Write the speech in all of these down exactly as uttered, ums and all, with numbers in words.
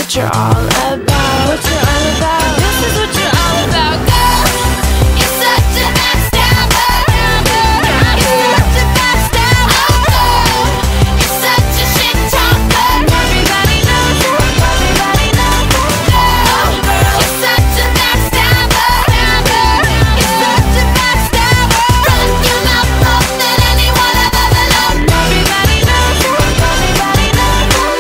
what you're all about. What you're all about. This is what you're all about. Girl, you're such a backstabber. You're such a backstabber. You're such a shit talker. Everybody knows you. Everybody knows you. Girl, you're such a backstabber. You're such a backstabber. Run your mouth more than anyone I've ever loved. Everybody knows you. Everybody knows you.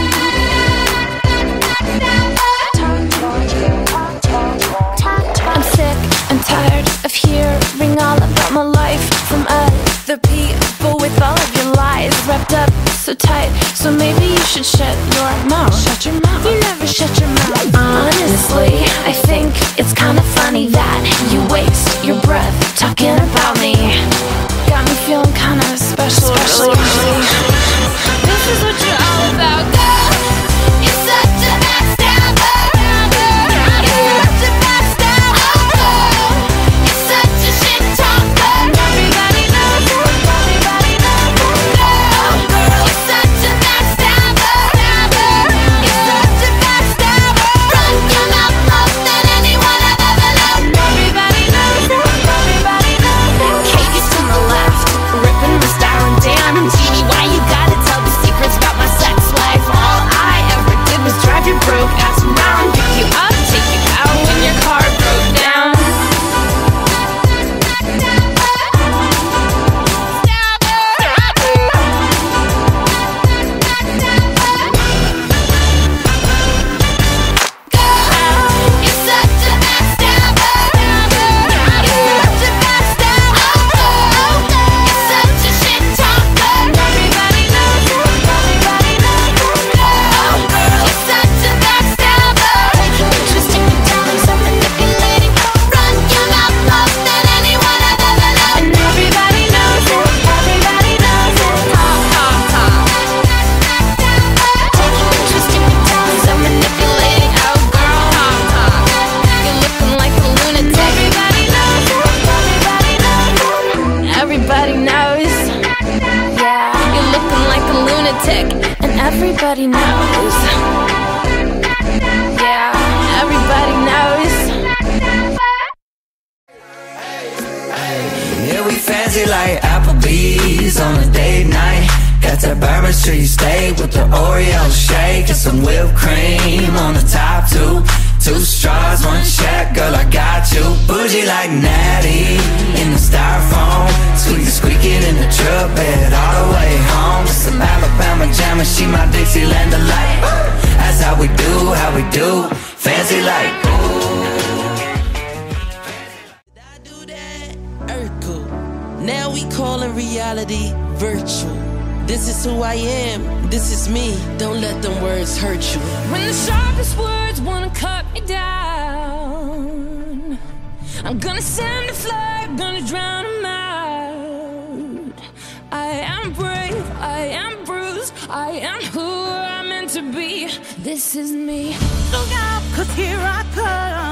I'm sick and tired of hearing all about my life from other people with all of your lies wrapped up so tight. So maybe you should shut your mouth. Shut your mouth. You never shut your mouth. Honestly, I think it's kind of funny that you waste your breath talking about me. Got me feeling kind of special, special. This is what you're all about, girl. You're such a backstabber. You're such a backstabber. You're such a shit talker. Everybody knows you. Everybody knows you. Girl, you're such a backstabber. You're such a backstabber. Run your mouth more than anyone I've ever loved. Everybody knows you. Everybody knows you. Cages to the left, ripping the styling down. And Genie, why you gotta tell the secrets about my sex life? All I ever did was drive you broke ass around, pick you up, take you out when your car broke down. You're such a backstabber. You're such a backstabber. You're such a shit talker. Everybody knows you. Everybody knows you. You're such a backstabber. Taking pictures, taking down, so manipulating. Run your mouth more than anyone I've ever loved. And everybody knows you. Everybody knows you. Talk, talk, talk. Taking pictures, taking down, so manipulating. Oh girl, talk, talk. You're looking like a lunatic. Everybody knows you. Everybody knows you. Everybody knows. Yeah, you're looking like a lunatic, and everybody knows. Yeah, everybody knows. Yeah, we fancy like Applebee's on a date night. Got that Bourbon Street steak with the Oreo shake and some whipped cream on the top too. Two straws, one check, girl, I got you. Bougie like Natty in the styrofoam, squeaky squeaking in the truck bed all the way home. Some Alabama jam and she my Dixieland delight. That's how we do, how we do, fancy like. I do that, Urkel. Now we calling reality virtual. This is who I am, this is me. Don't let them words hurt you. When the sharpest words wanna cut me down, I'm gonna send a flood, gonna drown them out. I am brave, I am bruised, I am who I'm meant to be. This is me. Look out, 'cause here I come.